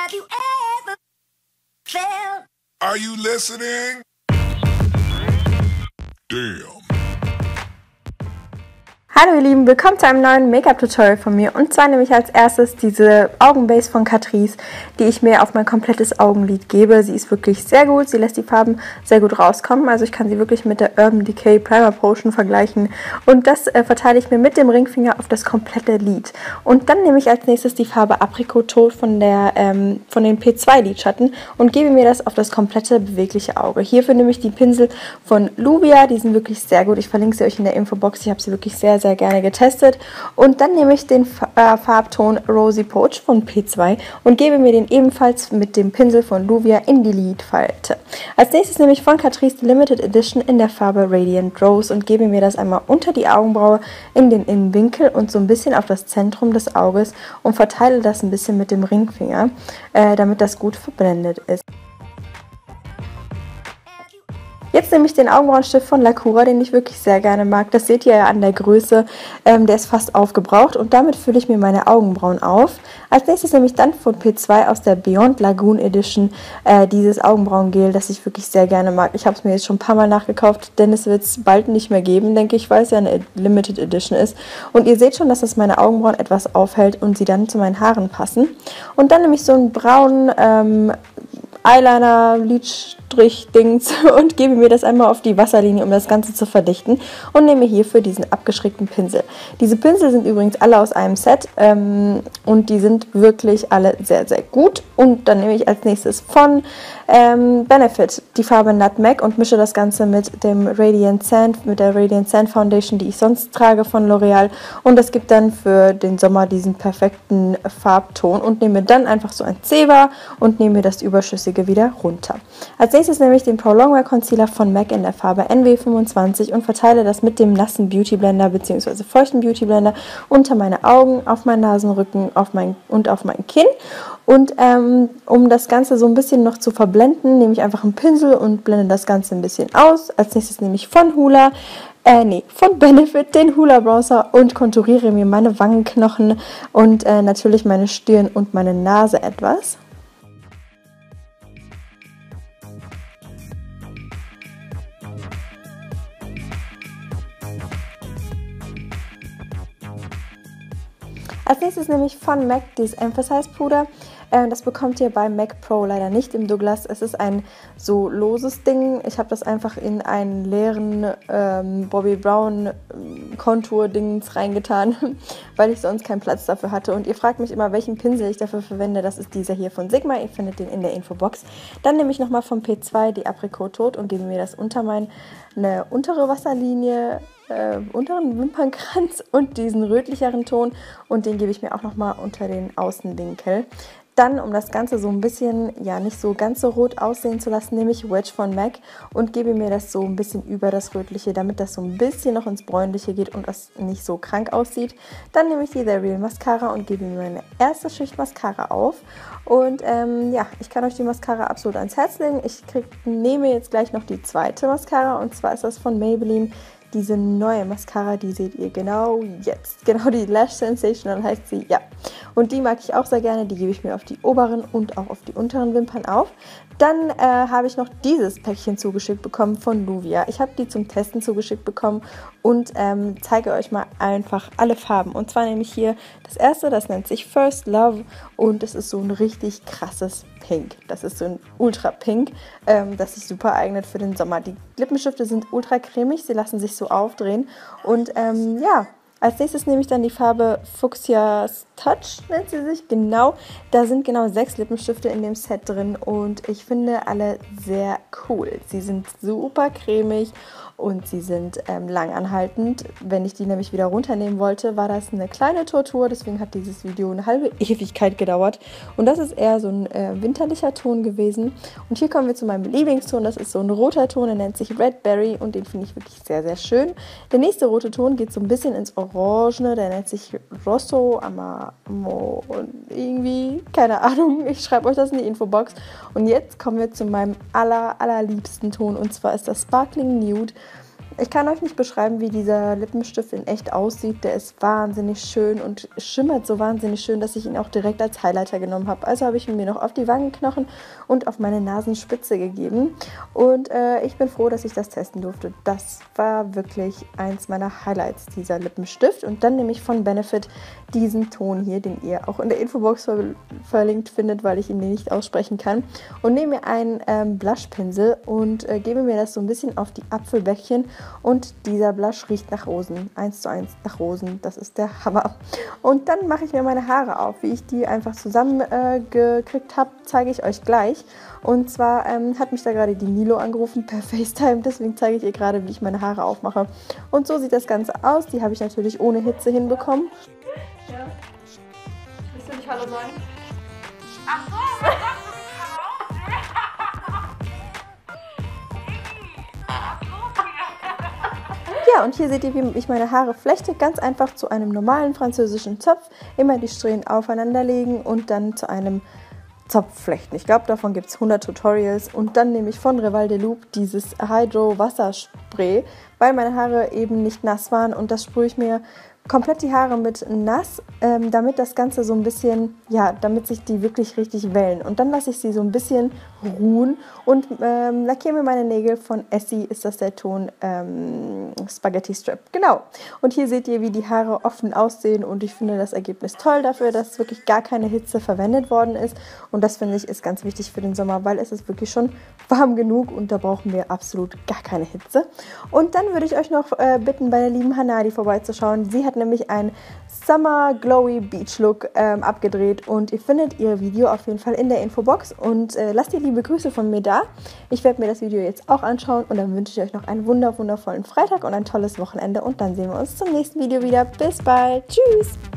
Have you ever felt? Are you listening? Damn. Hallo ihr Lieben, willkommen zu einem neuen Make-up-Tutorial von mir. Und zwar nehme ich als erstes diese Augenbase von Catrice, die ich mir auf mein komplettes Augenlid gebe. Sie ist wirklich sehr gut, sie lässt die Farben sehr gut rauskommen. Also ich kann sie wirklich mit der Urban Decay Primer Potion vergleichen. Und das verteile ich mir mit dem Ringfinger auf das komplette Lid. Und dann nehme ich als nächstes die Farbe Apricot Taupe von den P2 Lidschatten und gebe mir das auf das komplette bewegliche Auge. Hierfür nehme ich die Pinsel von Luvia, die sind wirklich sehr gut. Ich verlinke sie euch in der Infobox, ich habe sie wirklich sehr gerne getestet. Und dann nehme ich den Farbton Rosy Poach von P2 und gebe mir den ebenfalls mit dem Pinsel von Luvia in die Lidfalte. Als nächstes nehme ich von Catrice die Limited Edition in der Farbe Radiant Rose und gebe mir das einmal unter die Augenbraue in den Innenwinkel und so ein bisschen auf das Zentrum des Auges und verteile das ein bisschen mit dem Ringfinger, damit das gut verblendet ist. Jetzt nehme ich den Augenbrauenstift von Lacura, den ich wirklich sehr gerne mag. Das seht ihr ja an der Größe, der ist fast aufgebraucht und damit fülle ich mir meine Augenbrauen auf. Als nächstes nehme ich dann von P2 aus der Beyond Lagoon Edition dieses Augenbrauengel, das ich wirklich sehr gerne mag. Ich habe es mir jetzt schon ein paar Mal nachgekauft, denn es wird es bald nicht mehr geben, denke ich, weil es ja eine Limited Edition ist. Und ihr seht schon, dass das meine Augenbrauen etwas aufhält und sie dann zu meinen Haaren passen. Und dann nehme ich so einen braunen Eyeliner, Lidstrich-Dings und gebe mir das einmal auf die Wasserlinie, um das Ganze zu verdichten und nehme hierfür diesen abgeschrägten Pinsel. Diese Pinsel sind übrigens alle aus einem Set und die sind wirklich alle sehr gut. Und dann nehme ich als nächstes von Benefit die Farbe Nutmeg und mische das Ganze mit dem Radiant Sand, mit der Radiant Sand Foundation, die ich sonst trage von L'Oreal, und das gibt dann für den Sommer diesen perfekten Farbton und nehme dann einfach so ein Zewa und nehme das Überschüssige wieder runter. Als nächstes nehme ich den Pro Longwear Concealer von MAC in der Farbe NW25 und verteile das mit dem nassen Beauty Blender bzw. feuchten Beauty Blender unter meine Augen, auf meinen Nasenrücken und auf mein Kinn. Und um das Ganze so ein bisschen noch zu verblenden, nehme ich einfach einen Pinsel und blende das Ganze ein bisschen aus. Als nächstes nehme ich von Benefit den Hoola Bronzer und konturiere mir meine Wangenknochen und natürlich meine Stirn und meine Nase etwas. Als nächstes nehme ich von MAC dieses Emphasize Puder. Das bekommt ihr bei MAC Pro leider nicht im Douglas. Es ist ein so loses Ding. Ich habe das einfach in einen leeren Bobbi Brown Kontur-Dings reingetan, weil ich sonst keinen Platz dafür hatte. Und ihr fragt mich immer, welchen Pinsel ich dafür verwende. Das ist dieser hier von Sigma. Ihr findet den in der Infobox. Dann nehme ich nochmal vom P2 die Apricot Taupe und gebe mir das unter meine untere Wasserlinie, unteren Wimpernkranz und diesen rötlicheren Ton, und den gebe ich mir auch nochmal unter den Außenwinkel. Dann, um das Ganze so ein bisschen, ja, nicht so ganz so rot aussehen zu lassen, nehme ich Wedge von MAC und gebe mir das so ein bisschen über das Rötliche, damit das so ein bisschen noch ins Bräunliche geht und das nicht so krank aussieht. Dann nehme ich die The Real Mascara und gebe mir meine erste Schicht Mascara auf. Und ja, ich kann euch die Mascara absolut ans Herz legen. Ich nehme jetzt gleich noch die zweite Mascara, und zwar ist das von Maybelline. Diese neue Mascara, die seht ihr genau jetzt. Genau, die Lash Sensational heißt sie, ja. Und die mag ich auch sehr gerne. Die gebe ich mir auf die oberen und auch auf die unteren Wimpern auf. Dann habe ich noch dieses Päckchen zugeschickt bekommen von Luvia. Ich habe die zum Testen zugeschickt bekommen und zeige euch mal einfach alle Farben. Und zwar nehme ich hier das erste, das nennt sich First Love und es ist so ein richtig krasses Pink. Das ist so ein Ultra Pink, das sich super eignet für den Sommer. Die Lippenstifte sind ultra cremig, sie lassen sich so aufdrehen und ja. Als nächstes nehme ich dann die Farbe Fuchsia's Touch, nennt sie sich, genau. Da sind genau 6 Lippenstifte in dem Set drin und ich finde alle sehr cool. Sie sind super cremig und sie sind langanhaltend. Wenn ich die nämlich wieder runternehmen wollte, war das eine kleine Tortur, deswegen hat dieses Video eine halbe Ewigkeit gedauert. Und das ist eher so ein winterlicher Ton gewesen. Und hier kommen wir zu meinem Lieblingston, das ist so ein roter Ton, der nennt sich Red Berry und den finde ich wirklich sehr schön. Der nächste rote Ton geht so ein bisschen ins Orangene, der nennt sich Rosso Amamo und irgendwie, keine Ahnung, ich schreibe euch das in die Infobox. Und jetzt kommen wir zu meinem allerliebsten Ton, und zwar ist das Sparkling Nude. Ich kann euch nicht beschreiben, wie dieser Lippenstift in echt aussieht. Der ist wahnsinnig schön und schimmert so wahnsinnig schön, dass ich ihn auch direkt als Highlighter genommen habe. Also habe ich ihn mir noch auf die Wangenknochen und auf meine Nasenspitze gegeben. Und ich bin froh, dass ich das testen durfte. Das war wirklich eins meiner Highlights, dieser Lippenstift. Und dann nehme ich von Benefit diesen Ton hier, den ihr auch in der Infobox verlinkt findet, weil ich ihn nicht aussprechen kann. Und nehme mir einen Blushpinsel und gebe mir das so ein bisschen auf die Apfelbäckchen. Und dieser Blush riecht nach Rosen, 1:1 nach Rosen, das ist der Hammer. Und dann mache ich mir meine Haare auf, wie ich die einfach zusammengekriegt habe, zeige ich euch gleich. Und zwar hat mich da gerade die Nilo angerufen per FaceTime, deswegen zeige ich ihr gerade, wie ich meine Haare aufmache. Und so sieht das Ganze aus, die habe ich natürlich ohne Hitze hinbekommen. Ja. Willst du nicht Hallo sagen? Ach so, Ja, und hier seht ihr, wie ich meine Haare flechte. Ganz einfach zu einem normalen französischen Zopf. Immer die Strähnen aufeinander legen und dann zu einem Zopf flechten. Ich glaube, davon gibt es 100 Tutorials. Und dann nehme ich von Rival de Loop dieses Hydro Wasserspray, weil meine Haare eben nicht nass waren. Und das sprühe ich mir komplett die Haare mit nass, damit das Ganze so ein bisschen, ja, damit sich die wirklich richtig wellen. Und dann lasse ich sie so ein bisschen ruhen und lackiere mir meine Nägel. Von Essie ist das der Ton Spaghetti Strap. Genau. Und hier seht ihr, wie die Haare offen aussehen und ich finde das Ergebnis toll dafür, dass wirklich gar keine Hitze verwendet worden ist. Und das finde ich ist ganz wichtig für den Sommer, weil es ist wirklich schon warm genug und da brauchen wir absolut gar keine Hitze. Und dann würde ich euch noch bitten, bei der lieben Hanadi vorbeizuschauen. Sie hat nämlich einen Summer Glowy Beach Look abgedreht und ihr findet ihr Video auf jeden Fall in der Infobox und lasst ihr liebe Grüße von mir da. Ich werde mir das Video jetzt auch anschauen und dann wünsche ich euch noch einen wundervollen Freitag und ein tolles Wochenende und dann sehen wir uns zum nächsten Video wieder. Bis bald. Tschüss!